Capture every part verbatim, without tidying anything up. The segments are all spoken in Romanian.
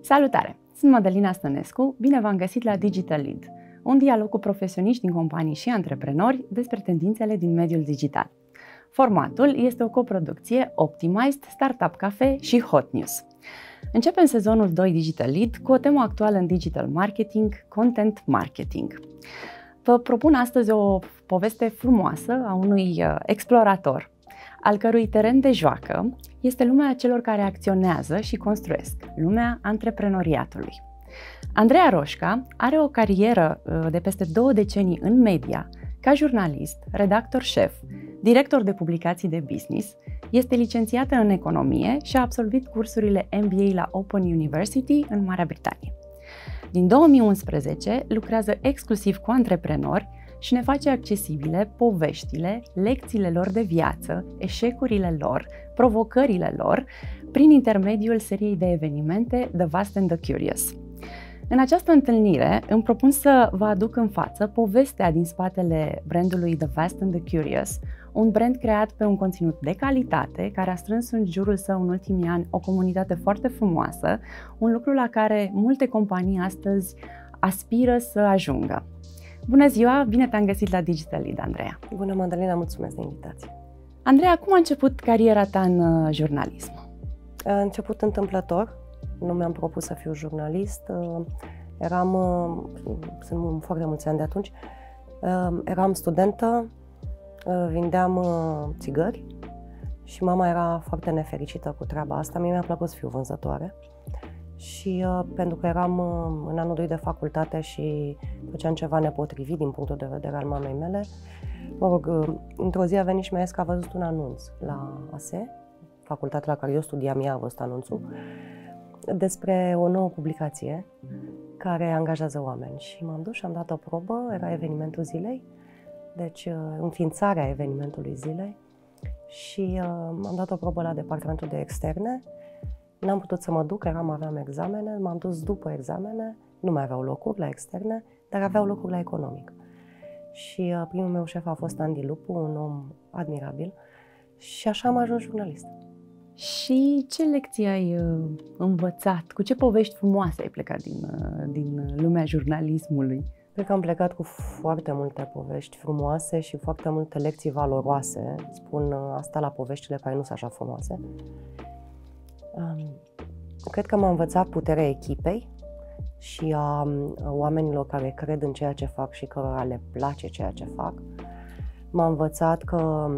Salutare! Sunt Mădălina Stănescu, bine v-am găsit la Digital Lead, un dialog cu profesioniști din companii și antreprenori despre tendințele din mediul digital. Formatul este o coproducție Optimized, Startup Cafe și Hot News. Începem sezonul doi Digital Lead cu o temă actuală în digital marketing, content marketing. Vă propun astăzi o poveste frumoasă a unui explorator, al cărui teren de joacă este lumea celor care acționează și construiesc, lumea antreprenoriatului. Andreea Roșca are o carieră de peste două decenii în media, ca jurnalist, redactor șef, director de publicații de business, este licențiată în economie și a absolvit cursurile M B A la Open University în Marea Britanie. Din două mii unsprezece lucrează exclusiv cu antreprenori și ne face accesibile poveștile, lecțiile lor de viață, eșecurile lor, provocările lor, prin intermediul seriei de evenimente The Vast and the Curious. În această întâlnire îmi propun să vă aduc în față povestea din spatele brandului The Vast and the Curious, un brand creat pe un conținut de calitate, care a strâns în jurul său în ultimii ani o comunitate foarte frumoasă, un lucru la care multe companii astăzi aspiră să ajungă. Bună ziua, bine te-am găsit la Digital Lead, Andreea! Bună, Mădălina, mulțumesc de invitație! Andreea, cum a început cariera ta în jurnalism? A început întâmplător, nu mi-am propus să fiu jurnalist, eram, sunt foarte mulți ani de atunci, eram studentă, vindeam țigări și mama era foarte nefericită cu treaba asta. Mie mi-a plăcut să fiu vânzătoare și pentru că eram în anul doi de facultate și făceam ceva nepotrivit din punctul de vedere al mamei mele, mă rog, într-o zi a venit și mi-a zis că a văzut un anunț la A S E, facultatea la care eu studiam, ea a văzut anunțul, despre o nouă publicație care angajează oameni. Și m-am dus și am dat o probă, era evenimentul zilei, deci înființarea evenimentului zilei, și uh, am dat o probă la departamentul de externe. N-am putut să mă duc, eram, aveam examene, m-am dus după examene, nu mai aveau locuri la externe, dar aveau locuri la economic. Și uh, primul meu șef a fost Andy Lupu, un om admirabil, și așa am ajuns jurnalist. Și ce lecții ai uh, învățat? Cu ce povești frumoase ai plecat din, uh, din lumea jurnalismului? Cred că am plecat cu foarte multe povești frumoase și foarte multe lecții valoroase. Spun asta la poveștile care nu sunt așa frumoase. Cred că m-a învățat puterea echipei și a oamenilor care cred în ceea ce fac și cărora le place ceea ce fac. M-a învățat că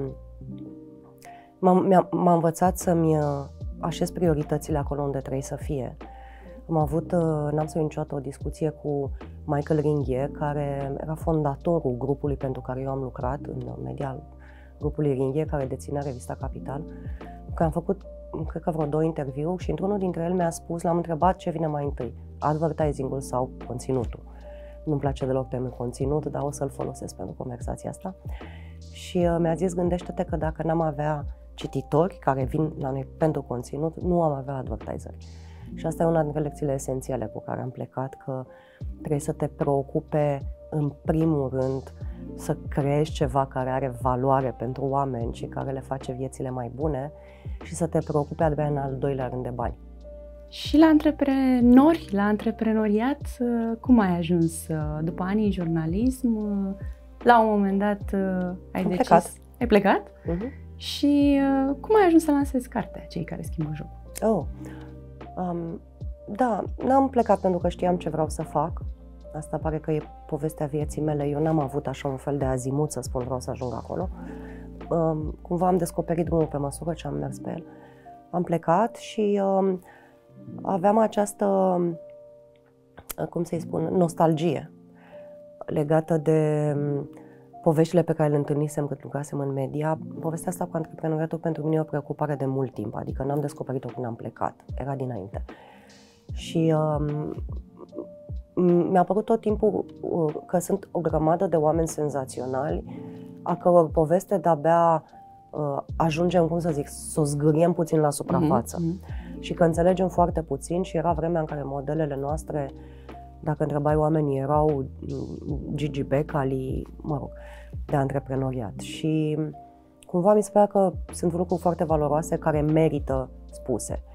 m-a, m-a învățat să-mi așez prioritățile acolo unde trebuie să fie. Am avut, n-am să uit niciodată, o discuție cu Michael Ringhier, care era fondatorul grupului pentru care eu am lucrat, în media grupului Ringhier, care deținea revista Capital, că am făcut, cred că vreo două interviuri și într-unul dintre ele mi-a spus, l-am întrebat ce vine mai întâi, advertising-ul sau conținutul. Nu-mi place deloc termenul conținut, dar o să-l folosesc pentru conversația asta. Și uh, mi-a zis, gândește-te că dacă n-am avea cititori care vin la noi pentru conținut, nu am avea advertiseri. Și asta e una dintre lecțiile esențiale cu care am plecat, că trebuie să te preocupe în primul rând să creezi ceva care are valoare pentru oameni și care le face viețile mai bune și să te preocupe abia în al doilea rând de bani. Și la antreprenori, la antreprenoriat, cum ai ajuns după anii în jurnalism? La un moment dat ai am decis... Plecat. Ai plecat? Uh-huh. Și cum ai ajuns să lansezi cartea, Cei care schimbă jocul? Oh. Um, da, n-am plecat pentru că știam ce vreau să fac. Asta pare că e povestea vieții mele. Eu n-am avut așa un fel de azimut să spun vreau să ajung acolo. Um, cumva am descoperit drumul pe măsură ce am mers pe el. Am plecat și um, aveam această, cum să-i spun, nostalgie legată de um, poveștile pe care le întâlnisem cât lucrasem în media. Povestea asta cu antreprenoriatul pentru mine e o preocupare de mult timp, adică n-am descoperit-o când am plecat, era dinainte. Și um, mi-a părut tot timpul uh, că sunt o grămadă de oameni senzaționali, a căror poveste de-abia uh, ajungem, cum să zic, să o zgâriem puțin la suprafață. Mm-hmm. Și că înțelegem foarte puțin și era vremea în care modelele noastre, dacă întrebai oamenii, erau Gigi Becali, mă rog, de antreprenoriat. Și cumva mi se părea că sunt lucruri foarte valoroase care merită spuse.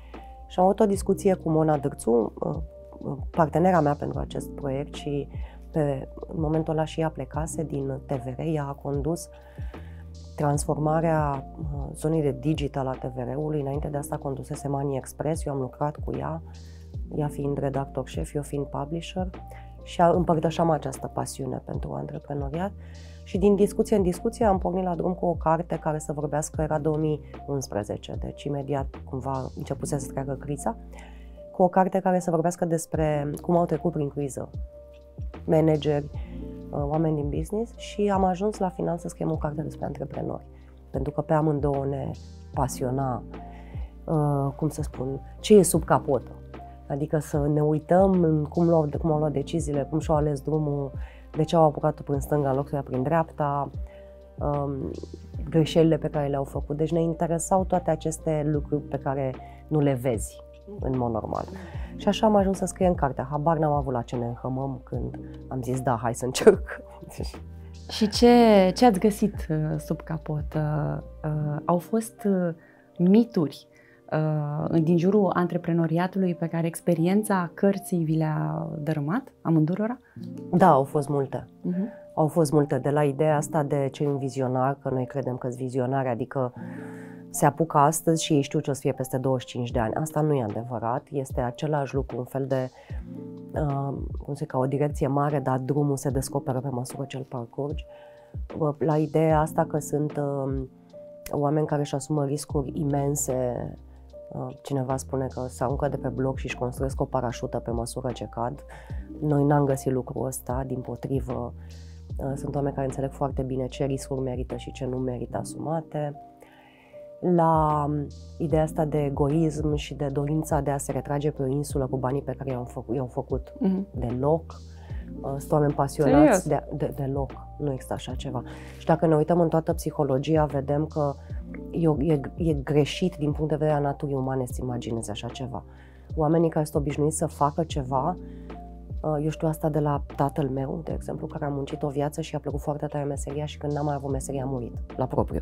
Și am avut o discuție cu Mona Dârțu, partenera mea pentru acest proiect, și pe, în momentul ăla și ea plecase din T V R, ea a condus transformarea zonei de digital a T V R-ului. Înainte de asta condusese Money Express, eu am lucrat cu ea, ea fiind redactor șef, eu fiind publisher, și împărtășeam această pasiune pentru antreprenoriat. Și din discuție în discuție am pornit la drum cu o carte care să vorbească, era două mii unsprezece, deci imediat cumva începuse să treacă criza, cu o carte care să vorbească despre cum au trecut prin criză manageri, oameni din business, și am ajuns la final să scriem o carte despre antreprenori, pentru că pe amândouă ne pasiona, cum să spun, ce e sub capotă. Adică să ne uităm în cum, luau, cum au luat deciziile, cum și-au ales drumul, de ce au apucat-o prin stânga în loc să ia prin dreapta, um, greșelile pe care le-au făcut. Deci ne interesau toate aceste lucruri pe care nu le vezi în mod normal. Și așa am ajuns să scriem cartea. Habar n-am avut la ce ne înhămăm când am zis da, hai să încerc. Și ce, ce ați găsit sub capot? Uh, au fost uh, mituri uh, din jurul antreprenoriatului pe care experiența cărții vi le-a dărâmat amândurora? Da, au fost multe. Uh-huh. Au fost multe, de la ideea asta de ce e un vizionar, că noi credem că-s vizionari, adică se apucă astăzi și ei știu ce o să fie peste douăzeci și cinci de ani. Asta nu e adevărat, este același lucru, un fel de, uh, cum zic, ca o direcție mare, dar drumul se descoperă pe măsură ce îl parcurgi. La ideea asta că sunt uh, oameni care își asumă riscuri imense, uh, cineva spune că se aruncă de pe bloc și își construiesc o parașută pe măsură ce cad. Noi n-am găsit lucrul ăsta, dimpotrivă, uh, sunt oameni care înțeleg foarte bine ce riscuri merită și ce nu merită asumate. La ideea asta de egoism și de dorința de a se retrage pe o insulă cu banii pe care i-au făcut, i-au făcut mm-hmm. deloc. Sunt oameni pasionați de, de, deloc, nu există așa ceva. Și dacă ne uităm în toată psihologia, vedem că e, e, e greșit din punct de vedere a naturii umane să imaginezi așa ceva. Oamenii care sunt obișnuiți să facă ceva, eu știu asta de la tatăl meu, de exemplu, care a muncit o viață și i-a plăcut foarte tare meseria și când n-a mai avut meseria a murit, la propriu.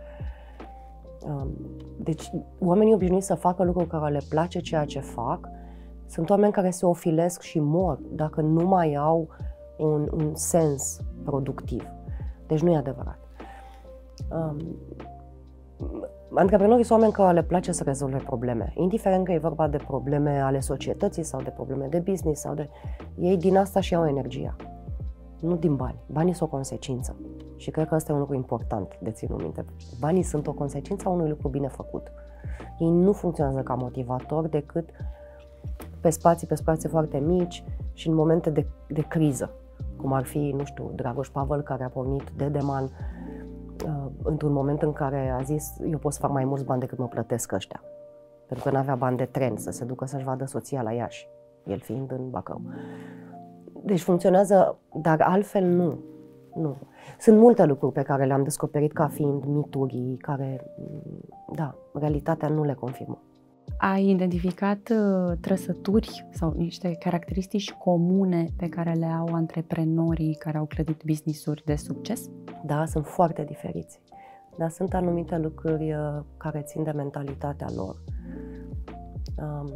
Deci, oamenii obișnuiți să facă lucruri care le place ceea ce fac, sunt oameni care se ofilesc și mor dacă nu mai au un, un sens productiv. Deci nu e adevărat. Um, antreprenorii sunt oameni care le place să rezolve probleme, indiferent că e vorba de probleme ale societății sau de probleme de business sau de... Ei din asta și au energia, nu din bani. Banii sunt o consecință. Și cred că ăsta e un lucru important de ținut minte. Banii sunt o consecință a unui lucru bine făcut. Ei nu funcționează ca motivator decât pe spații, pe spații foarte mici și în momente de, de criză. Cum ar fi, nu știu, Dragoș Pavel, care a pornit Dedeman uh, într-un moment în care a zis eu pot să fac mai mulți bani decât mă plătesc ăștia. Pentru că n-avea bani de tren să se ducă să-și vadă soția la Iași, el fiind în Bacău. Deci funcționează, dar altfel nu. Nu. Sunt multe lucruri pe care le-am descoperit ca fiind mituri, care, da, realitatea nu le confirmă. Ai identificat uh, trăsături sau niște caracteristici comune pe care le au antreprenorii care au clădit business-uri de succes? Da, sunt foarte diferiți. Dar sunt anumite lucruri uh, care țin de mentalitatea lor, um,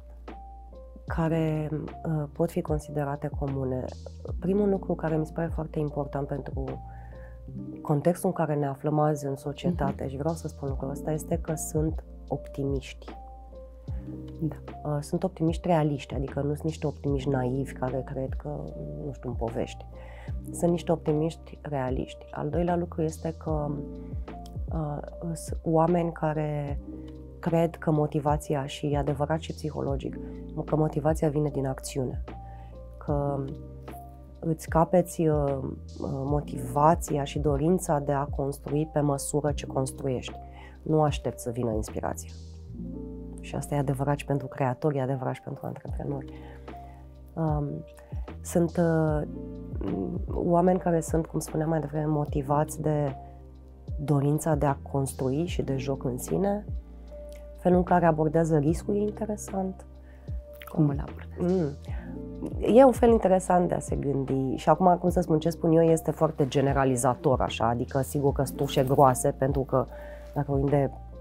care uh, pot fi considerate comune. Primul lucru care mi se pare foarte important pentru contextul în care ne aflăm azi în societate, mm-hmm. și vreau să spun lucrul ăsta, este că sunt optimiști. Da. Uh, sunt optimiști realiști, adică nu sunt niște optimiști naivi care cred că, nu știu, în povești. Sunt niște optimiști realiști. Al doilea lucru este că uh, sunt oameni care cred că motivația, și e adevărat și psihologic, că motivația vine din acțiune. Că îți capeți uh, motivația și dorința de a construi pe măsură ce construiești. Nu aștepți să vină inspirația. Și asta e adevărat și pentru creatori, e adevărat și pentru antreprenori. Um, sunt uh, oameni care sunt, cum spuneam mai devreme, motivați de dorința de a construi și de joc în sine. Felul în care abordează riscul e interesant. Cum îl abordează? Mm. E un fel interesant de a se gândi. Și acum, cum să spun, ce spun eu este foarte generalizator, așa, adică sigur că sunt ușe groase, pentru că dacă vorbim de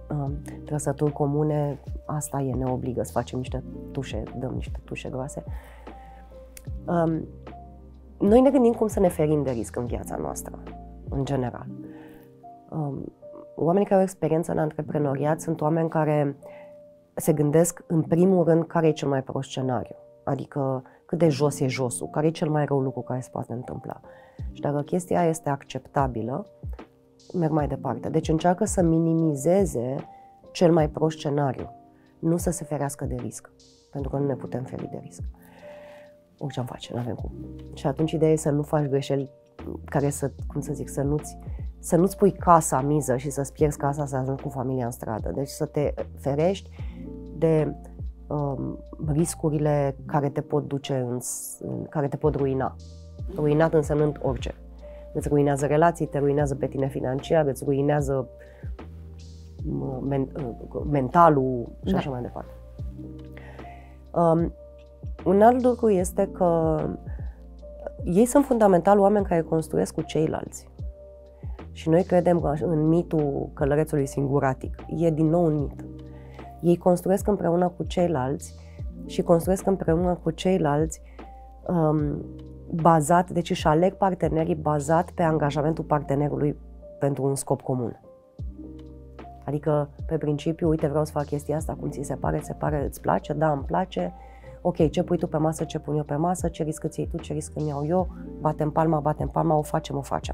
uh, trăsături comune, asta e, ne obligă să facem niște tușe, dăm niște tușe groase. Um, noi ne gândim cum să ne ferim de risc în viața noastră, în general. Um, oamenii care au experiență în antreprenoriat sunt oameni care se gândesc în primul rând care e cel mai prost scenariu, adică cât de jos e josul, care e cel mai rău lucru care se poate întâmpla. Și dacă chestia este acceptabilă, merg mai departe. Deci încearcă să minimizeze cel mai prost scenariu, nu să se ferească de risc, pentru că nu ne putem feri de risc. Orice am face, nu avem cum. Și atunci ideea e să nu faci greșeli care să, cum să zic, să nu-ți, să nu-ți pui casa miză și să-ți pierzi casa să ajungi cu familia în stradă. Deci să te ferești de um, riscurile care te pot duce, în, care te pot ruina. Ruinat însemnând orice. Îți ruinează relații, te ruinează pe tine financiar, îți ruinează men, mentalul și da. Așa mai departe. Um, un alt lucru este că ei sunt fundamental oameni care construiesc cu ceilalți. Și noi credem că în mitul călărețului singuratic. E din nou un mit. Ei construiesc împreună cu ceilalți și construiesc împreună cu ceilalți um, bazat, deci își aleg partenerii bazat pe angajamentul partenerului pentru un scop comun. Adică, pe principiu, uite, vreau să fac chestia asta, cum ți se pare, se pare, îți place, da, îmi place, ok, ce pui tu pe masă, ce pun eu pe masă, ce risc îți iei tu, ce risc îmi iau eu, batem palma, batem palma, o facem, o facem.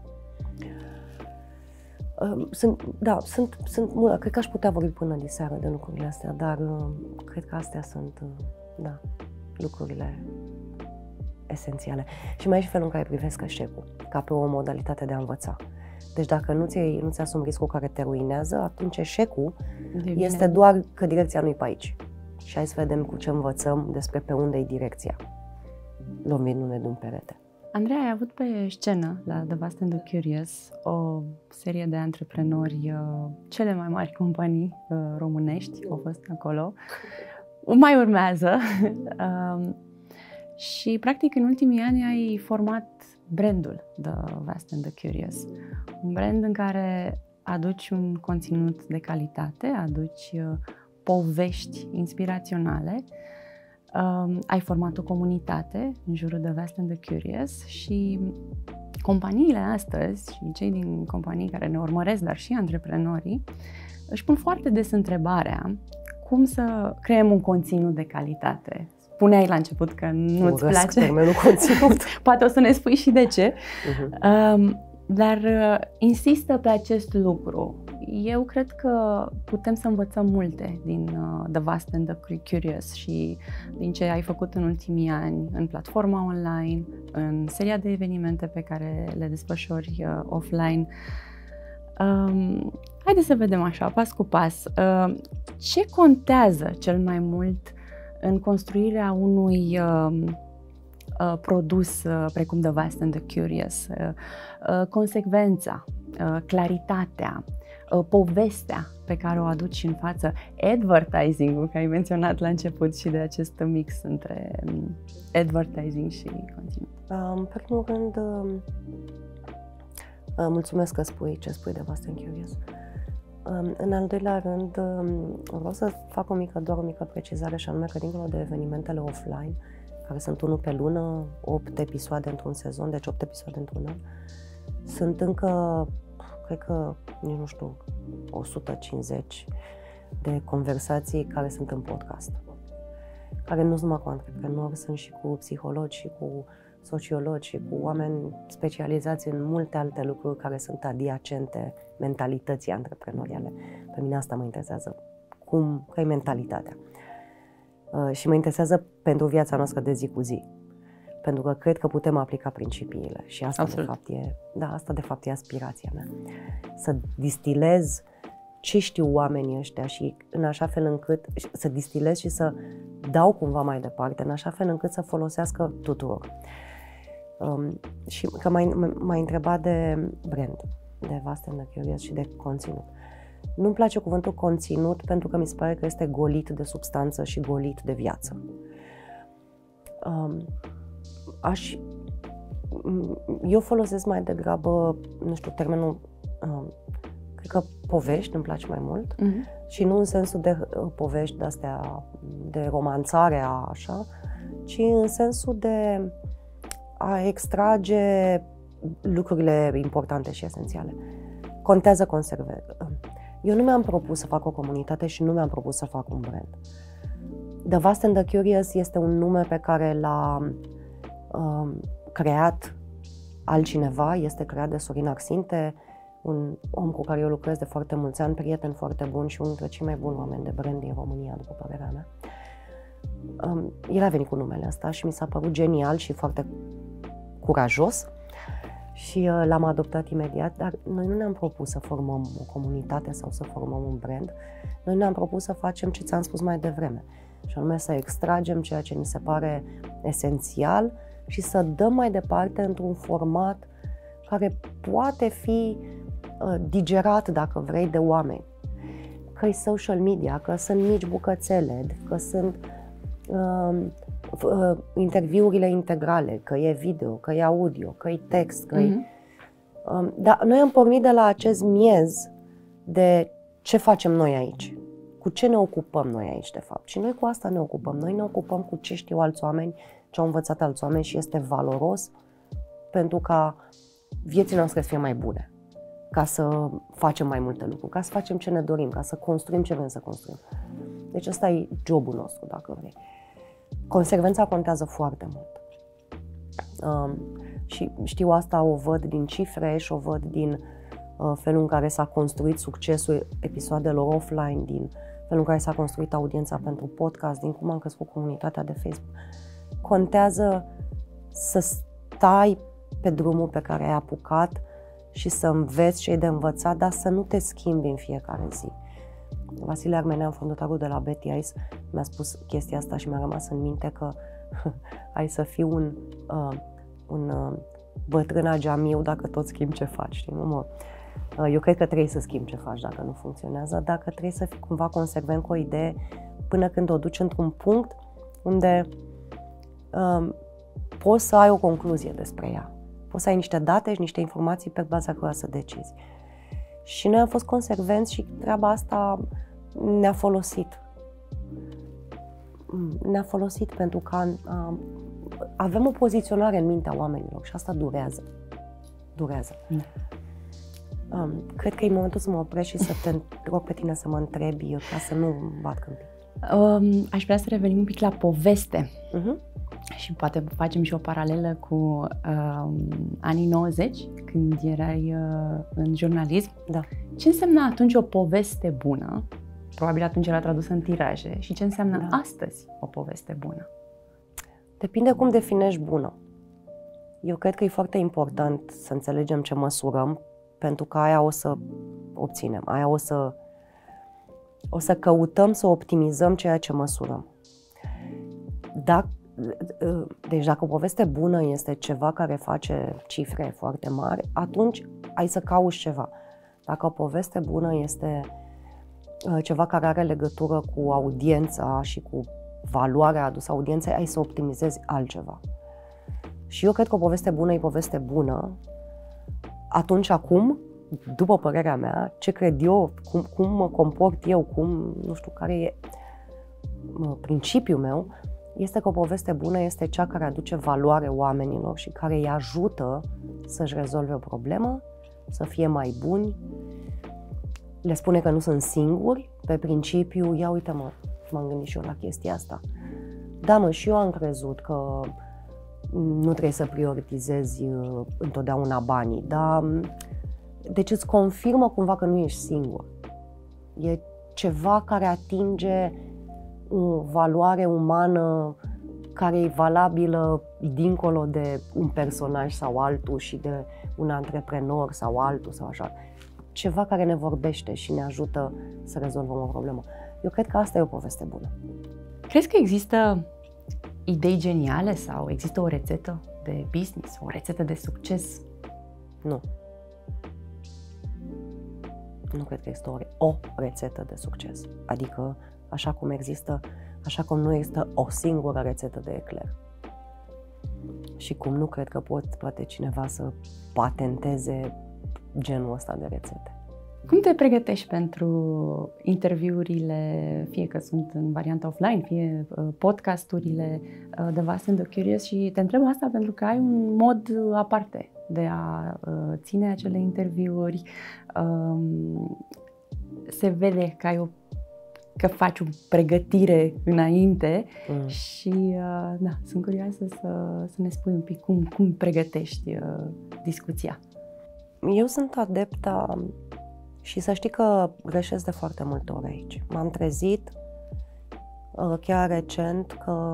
Sunt, da, sunt, sunt, cred că aș putea vorbi până diseară de lucrurile astea, dar cred că astea sunt, da, lucrurile esențiale. Și mai e și felul în care privesc eșecul, ca pe o modalitate de a învăța. Deci dacă nu-ți, nu-ți asumi riscul care te ruinează, atunci eșecul Devine. este doar că direcția nu-i pe aici. Și hai să vedem cu ce învățăm despre pe unde e direcția, lovindu-ne de un perete. Andreea, ai avut pe scenă la The Vast and the Curious o serie de antreprenori, cele mai mari companii românești au fost acolo. Mai urmează. Și, practic, în ultimii ani ai format brandul The Vast and the Curious. Un brand în care aduci un conținut de calitate, aduci povești inspiraționale, um, ai format o comunitate în jurul The Vast and the Curious și companiile astăzi și cei din companii care ne urmăresc, dar și antreprenorii, își pun foarte des întrebarea cum să creăm un conținut de calitate. Spuneai la început că nu-ți place termenul conținut. Poate o să ne spui și de ce. Uh-huh. Um, dar uh, insistă pe acest lucru. Eu cred că putem să învățăm multe din uh, The Vast and the Curious și din ce ai făcut în ultimii ani în platforma online, în seria de evenimente pe care le desfășori uh, offline. Um, haideți să vedem așa, pas cu pas. Uh, ce contează cel mai mult în construirea unui uh, uh, produs uh, precum The Vast and the Curious? Uh, uh, consecvența, uh, claritatea, uh, povestea pe care o aduci în față, advertising-ul, că ai menționat la început și de acest mix între um, advertising și conținut. Uh, în primul rând, uh, uh, mulțumesc că spui ce spui de Vast and Curious. În al doilea rând, vreau să fac o mică, doar o mică precizare, și anume că dincolo de evenimentele offline, care sunt unul pe lună, opt episoade într-un sezon, deci opt episoade într-un an, sunt încă, cred că, nici nu știu, o sută cincizeci de conversații care sunt în podcast, care nu sunt numai cu antreprenori, sunt și cu psihologi și cu sociologi și cu oameni specializați în multe alte lucruri care sunt adiacente mentalității antreprenoriale. Pe mine asta mă interesează. Cum, care e mentalitatea? Uh, și mă interesează pentru viața noastră de zi cu zi. Pentru că cred că putem aplica principiile. Și asta, Absolut. de fapt, e, da, asta de fapt e aspirația mea. Să distilez ce știu oamenii ăștia și în așa fel încât să distilez și să dau cumva mai departe, în așa fel încât să folosească tuturor. Um, și că m-ai, m-ai întrebat de brand, de Vast and the Curious și de conținut. Nu-mi place cuvântul conținut pentru că mi se pare că este golit de substanță și golit de viață. Um, aș, eu folosesc mai degrabă, nu știu, termenul um, Cred că povești îmi place mai mult uh-huh. și nu în sensul de uh, povești de-astea de romanțare, a, așa, ci în sensul de a extrage lucrurile importante și esențiale. Contează conserve. Eu nu mi-am propus să fac o comunitate și nu mi-am propus să fac un brand. The Vast and the Curious este un nume pe care l-a uh, creat altcineva, este creat de Sorin Arținte, un om cu care eu lucrez de foarte mulți ani, prieten foarte bun și unul dintre cei mai buni oameni de brand din România, după părerea mea. Um, el a venit cu numele ăsta și mi s-a părut genial și foarte curajos și uh, l-am adoptat imediat, dar noi nu ne-am propus să formăm o comunitate sau să formăm un brand, noi ne-am propus să facem ce ți-am spus mai devreme, și anume să extragem ceea ce ni se pare esențial și să dăm mai departe într-un format care poate fi uh, digerat, dacă vrei, de oameni. Că e social media, că sunt mici bucățele, că sunt uh, uh, interviurile integrale, că e video, că e audio, că e text, că mm-hmm. e... Uh, dar noi am pornit de la acest miez de ce facem noi aici, cu ce ne ocupăm noi aici, de fapt. Și noi cu asta ne ocupăm. Noi ne ocupăm cu ce știu alți oameni, ce au învățat alți oameni și este valoros pentru ca viețile noastre să fie mai bune, ca să facem mai multe lucruri, ca să facem ce ne dorim, ca să construim ce vrem să construim. Deci ăsta e jobul nostru, dacă vrei. Consecvența contează foarte mult. Um, și știu asta, o văd din cifre și o văd din uh, felul în care s-a construit succesul episoadelor offline, din felul în care s-a construit audiența pentru podcast, din cum am crescut comunitatea de Facebook. Contează să stai pe drumul pe care ai apucat și să înveți ce e de învățat, dar să nu te schimbi în fiecare zi. Vasile Armenean, fondatorul de la Betty Ice, mi-a spus chestia asta și mi-a rămas în minte că ai să fii un, uh, un uh, bătrân ageamiu dacă tot schimbi ce faci. Știi? Mă, uh, eu cred că trebuie să schimbi ce faci dacă nu funcționează, dacă trebuie să fii cumva consecvent cu o idee până când o duci într-un punct unde uh, poți să ai o concluzie despre ea. Poți să ai niște date și niște informații pe baza cărora să decizi. Și noi am fost consecvenți și treaba asta ne-a folosit. Ne-a folosit pentru că uh, avem o poziționare în mintea oamenilor și asta durează. Durează. Mm. Um, cred că e momentul să mă opresc și să te rog pe tine să mă întrebi ca să nu bat câmpii. Um, aș vrea să revenim un pic la poveste. Uh-huh. Și poate facem și o paralelă cu uh, anii nouăzeci, când erai uh, în jurnalism. Da. Ce înseamnă atunci o poveste bună? Probabil atunci era tradusă în tiraje. Și ce înseamnă da. astăzi o poveste bună? Depinde cum definești bună. Eu cred că e foarte important să înțelegem ce măsurăm, pentru că aia o să obținem, aia o să, o să căutăm să optimizăm ceea ce măsurăm. Dacă Deci dacă o poveste bună este ceva care face cifre foarte mari, atunci ai să cauți ceva. Dacă o poveste bună este ceva care are legătură cu audiența și cu valoarea adusă audienței, ai să optimizezi altceva. Și eu cred că o poveste bună e poveste bună atunci acum, după părerea mea, ce cred eu, cum, cum mă comport eu, cum, nu știu, care e principiul meu, este că o poveste bună este cea care aduce valoare oamenilor și care îi ajută să-și rezolve o problemă, să fie mai buni, le spune că nu sunt singuri, pe principiu, ia uite mă, m-am gândit și eu la chestia asta. Da mă, și eu am crezut că nu trebuie să prioritizezi întotdeauna banii, dar deci îți confirmă cumva că nu ești singur. E ceva care atinge o valoare umană care e valabilă dincolo de un personaj sau altul și de un antreprenor sau altul sau așa. Ceva care ne vorbește și ne ajută să rezolvăm o problemă. Eu cred că asta e o poveste bună. Crezi că există idei geniale sau există o rețetă de business, o rețetă de succes? Nu. Nu cred că există o, o rețetă de succes. Adică așa cum există, așa cum nu există o singură rețetă de ecler. Și cum nu cred că pot, poate cineva să patenteze genul ăsta de rețete. Cum te pregătești pentru interviurile, fie că sunt în variantă offline, fie podcasturile de Vast and the Curious? Și te întreb asta pentru că ai un mod aparte de a ține acele interviuri. Se vede că ai o că faci o pregătire înainte mm. și da, sunt curioasă să, să ne spui un pic cum, cum pregătești discuția. Eu sunt adepta și să știi că greșesc de foarte multe ori aici. M-am trezit chiar recent că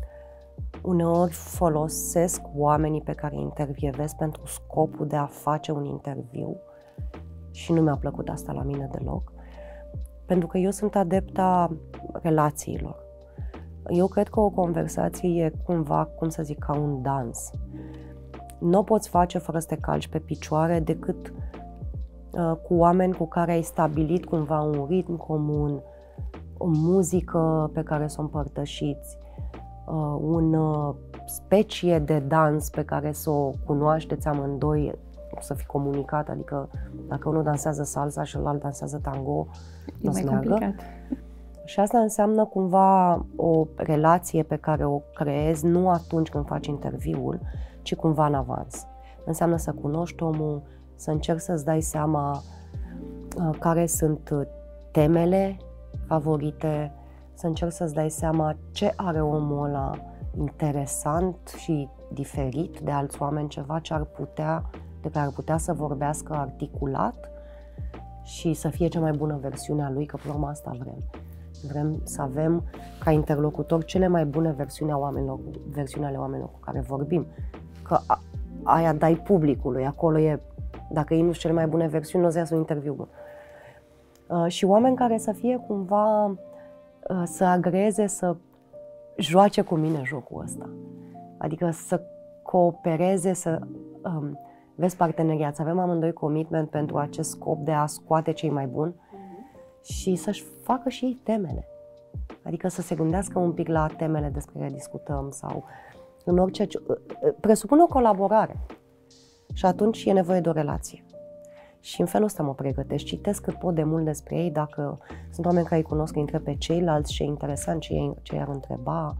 uneori folosesc oamenii pe care îi intervievez pentru scopul de a face un interviu și nu mi-a plăcut asta la mine deloc. Pentru că eu sunt adepta relațiilor. Eu cred că o conversație e cumva, cum să zic, ca un dans. Nu o poți face fără să te calci pe picioare decât uh, cu oameni cu care ai stabilit cumva un ritm comun, o muzică pe care să o împărtășiți, uh, un uh, specie de dans pe care să o cunoașteți amândoi, să fi comunicat, adică dacă unul dansează salsa și celălalt dansează tango, e mai complicat. Și asta înseamnă cumva o relație pe care o creezi nu atunci când faci interviul, ci cumva în avans. Înseamnă să cunoști omul, să încerci să-ți dai seama uh, care sunt temele favorite, să încerci să-ți dai seama ce are omul ăla interesant și diferit de alți oameni, ceva ce ar putea, de care ar putea să vorbească articulat și să fie cea mai bună versiune a lui, că până la urmă asta vrem. Vrem să avem ca interlocutor cele mai bune versiuni, a oamenilor, versiuni ale oamenilor cu care vorbim. Că a, aia dai publicului, acolo e, dacă ei nu sunt cele mai bune versiuni, nu o să iasă un interviu bun. Uh, și oameni care să fie cumva, uh, să agreze, să joace cu mine jocul ăsta. Adică să coopereze, să um, vezi parteneriat, să avem amândoi commitment pentru acest scop de a scoate cei mai buni și să-și facă și ei temele. Adică să se gândească un pic la temele despre care discutăm sau în orice... Presupune o colaborare și atunci e nevoie de o relație. Și în felul ăsta mă pregătesc, citesc cât pot de mult despre ei, dacă sunt oameni care îi cunosc, îi întreb pe ceilalți ce e interesant, ce, e, ce i-ar întreba.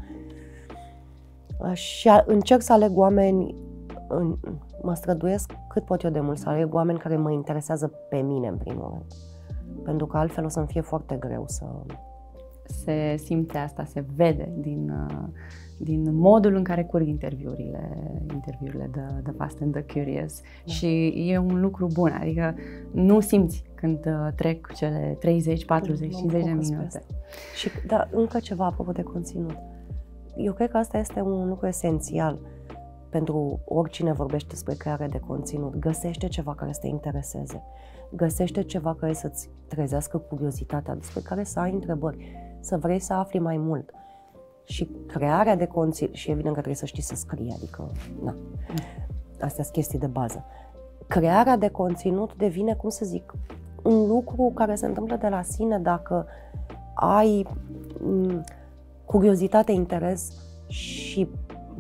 Și încerc să aleg oameni, mă străduiesc cât pot eu de mult, să aleg oameni care mă interesează pe mine în primul rând. Pentru că altfel o să-mi fie foarte greu să... Se simte asta, se vede din, din modul în care curg interviurile, interviurile de, de Vast and the Curious. Da. Și e un lucru bun, adică nu simți când trec cele treizeci, patruzeci, cincizeci de minute. Și da, încă ceva apropo de conținut. Eu cred că asta este un lucru esențial pentru oricine vorbește despre creare de conținut. Găsește ceva care să te intereseze. Găsește ceva care să-ți trezească curiozitatea, despre care să ai întrebări, să vrei să afli mai mult. Și crearea de conținut, și evident că trebuie să știi să scrii, adică, na, astea sunt chestii de bază. Crearea de conținut devine, cum să zic, un lucru care se întâmplă de la sine dacă ai m- curiozitate, interes și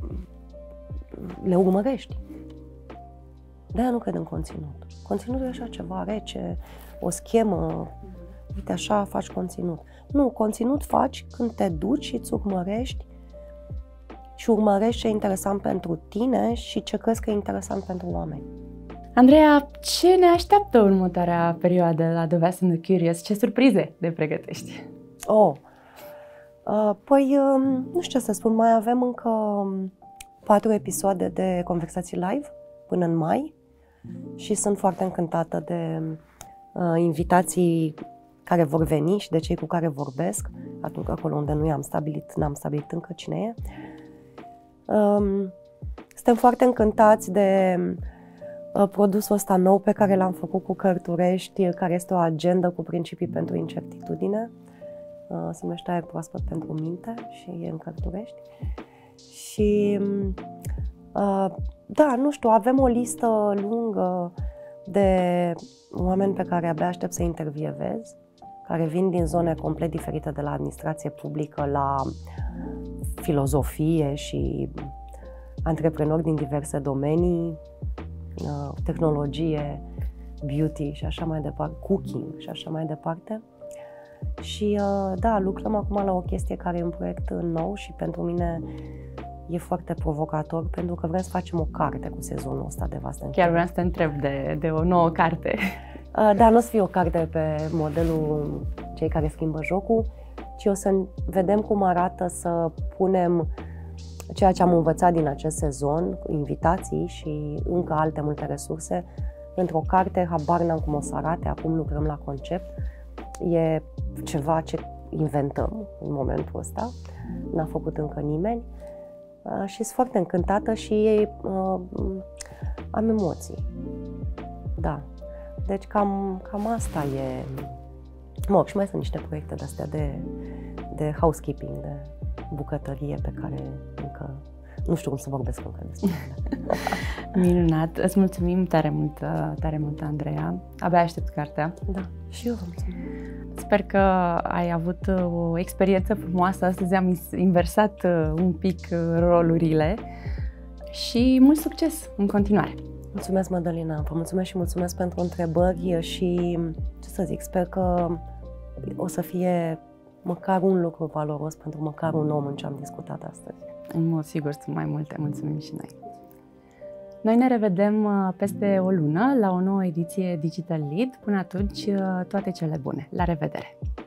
le urmărești. De-aia nu cred în conținut. Conținutul e așa ceva rece, o schemă, uite așa faci conținut. Nu, conținut faci când te duci și îți urmărești și urmărești ce e interesant pentru tine și ce crezi că e interesant pentru oameni. Andreea, ce ne așteaptă următoarea perioadă la The Vast and the Curious? Ce surprize de pregătești? Oh, uh, păi uh, nu știu ce să spun, mai avem încă patru episoade de conversații live până în mai și sunt foarte încântată de uh, invitații care vor veni și de cei cu care vorbesc, atunci acolo unde nu i-am stabilit, n-am stabilit încă cine e. Um, suntem foarte încântați de uh, produsul ăsta nou pe care l-am făcut cu Cărturești, care este o agendă cu principii pentru incertitudine. Uh, se numește Aer proaspăt pentru minte și e în Cărturești. Și uh, da, nu știu, avem o listă lungă de oameni pe care abia aștept să intervievez, care vin din zone complet diferite, de la administrație publică la filozofie și antreprenori din diverse domenii, tehnologie, beauty și așa mai departe, cooking și așa mai departe. Și da, lucrăm acum la o chestie care e un proiect nou și pentru mine e foarte provocator, pentru că vrem să facem o carte cu sezonul ăsta de Vast and Chiar vreau să te întreb de, de o nouă carte. Da, nu o să fie o carte pe modelul Cei care schimbă jocul, ci o să vedem cum arată să punem ceea ce am învățat din acest sezon, invitații și încă alte multe resurse, într-o carte. Habar n-am cum o să arate, acum lucrăm la concept. E ceva ce inventăm în momentul ăsta, n-a făcut încă nimeni și sunt foarte încântată și uh, am emoții. Da. Deci cam, cam asta e. Mă, și mai sunt niște proiecte de-astea de, de housekeeping, de bucătărie pe care încă nu știu cum să vorbesc încă despre ele. Minunat! Îți mulțumim tare mult, tare mult, Andreea. Abia aștept cartea. Da, și eu vă mulțumim. Sper că ai avut o experiență frumoasă. Astăzi am inversat un pic rolurile și mult succes în continuare! Mulțumesc, Madalina, vă mulțumesc și mulțumesc pentru întrebări și, ce să zic, sper că o să fie măcar un lucru valoros pentru măcar un om în ce am discutat astăzi. În mod sigur sunt mai multe, mulțumim și noi. Noi ne revedem peste o lună la o nouă ediție Digital Lead. Până atunci, toate cele bune. La revedere!